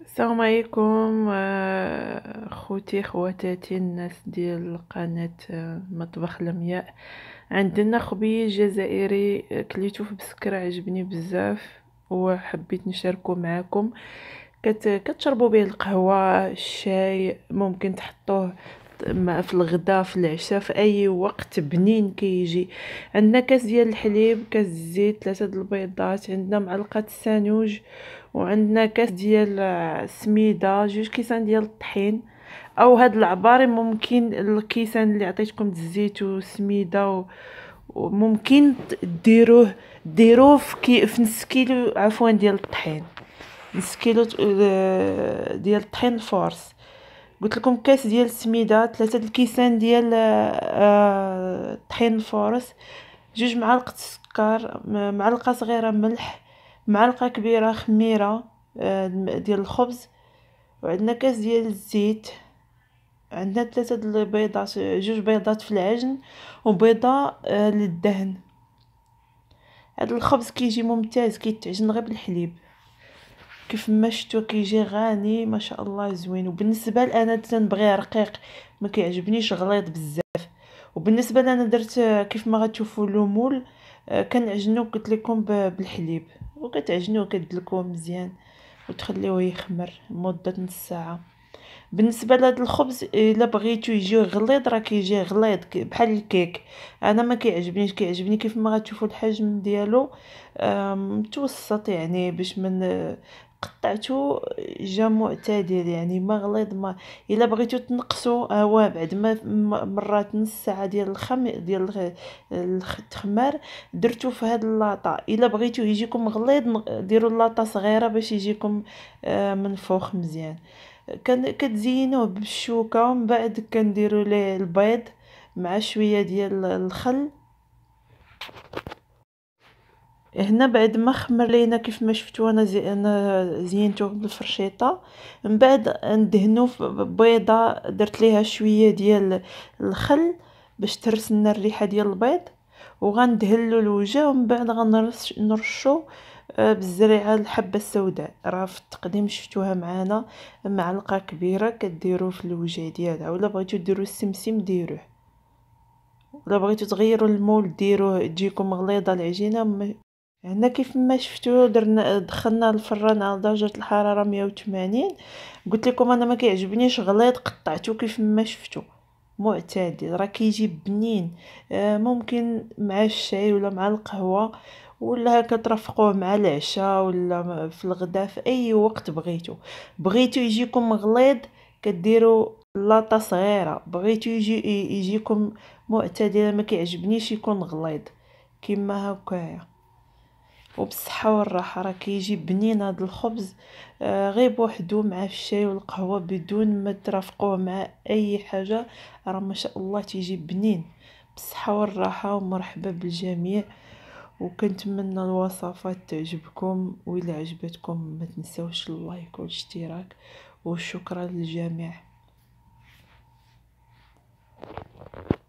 السلام عليكم خوتي خواتاتي الناس ديال قناة مطبخ لمياء. عندنا خبيز جزائري كليتو في بسكر، عجبني بزاف وحبيت نشاركه معكم. كتشربوا به القهوة، الشاي، ممكن تحطوه في الغداء، في العشاء، في اي وقت بنين كيجي. عندنا كاس ديال الحليب، كاس الزيت، 3 د البيضات، عندنا معلقه السانوج، وعندنا كاس ديال السميده، 2 كيسان ديال الطحين او هاد العباري. ممكن الكيسان اللي عطيتكم د الزيت والسميده وممكن ديروه في نص كيلو عفوا ديال الطحين، نص كيلو ديال الطحين الفورس. قلت لكم كاس ديال السميده، 3 الكيسان ديال الطحين الفورس، 2 معالق السكر، معلقه صغيره ملح، معلقه كبيره خميره ديال الخبز، وعندنا كاس ديال الزيت، عندنا 3 د البيضات، 2 بيضات في العجن وبيضه للدهن. هذا الخبز كيجي ممتاز، كيتعجن غير بالحليب كيف ما شفتوا، كيجي غني ما شاء الله زوين. وبالنسبه انا تنبغيه رقيق، ما كيعجبنيش غليظ بزاف. وبالنسبه لنا درت كيف ما غتشوفوا لومول، كنعجنو قلت لكم بالحليب، وكتعجنوه كدلكوه مزيان وتخليوه يخمر مده نص ساعه. بالنسبه لهذا الخبز الا بغيتو يجي غليظ راه كيجي غليظ بحال الكيك. انا ما كيعجبنيش، كيعجبني كيف ما غتشوفوا الحجم ديالو متوسط، يعني باش من قطعته جا معتدل، يعني ما غليظ ما. الا بغيتو تنقصوا هو بعد ما مرات نص ساعه ديال ديال التخمار درتو في هاد اللاطه. الا بغيتو يجيكم غليظ ديروا اللاطه صغيره باش يجيكم منفوخ مزيان. كتزينوه بالشوكه، ومن بعد كنديروا ليه البيض مع شويه ديال الخل. هنا بعد ما خمر لينا كيف ما شفتوا انا زينته بالفرشيطه، من بعد ندهنو بيضه، درت ليها شويه ديال الخل باش ترسلنا الريحه ديال البيض، وغندهلو الوجه، ومن بعد نرشو بالزريعه الحبه السوداء. راه في التقديم شفتوها معانا، معلقه كبيره كديروه في الوجه ديالها، ولا بغيتو ديروا السمسم ديروه، ولا بغيتو تغيروا المول ديروه تجيكم غليظه العجينه. هنا كيف ما شفتوا دخلنا الفران على درجه الحراره 180. قلت لكم انا ما كيعجبنيش غليظ، قطعته كيف ما شفتوا معتدل، راه كيجي بنين. ممكن مع الشاي ولا مع القهوه، ولا هكا ترفقوه مع العشاء ولا في الغداء، في اي وقت بغيتو يجيكم غليظ كديروا لاطه صغيره، بغيتو يجيكم معتدل، ما كيعجبنيش يكون غليظ كيما هكايا. وبالصحه والراحه، راه كيجي بنين هذا الخبز غير بوحدو مع الشاي والقهوه بدون ما ترافقوه مع اي حاجه، راه ما شاء الله تيجي بنين. بالصحه والراحه ومرحبا بالجميع، وكنتمنى الوصفات تعجبكم، وإلا عجبتكم ما تنساوش اللايك والاشتراك، وشكرا للجميع.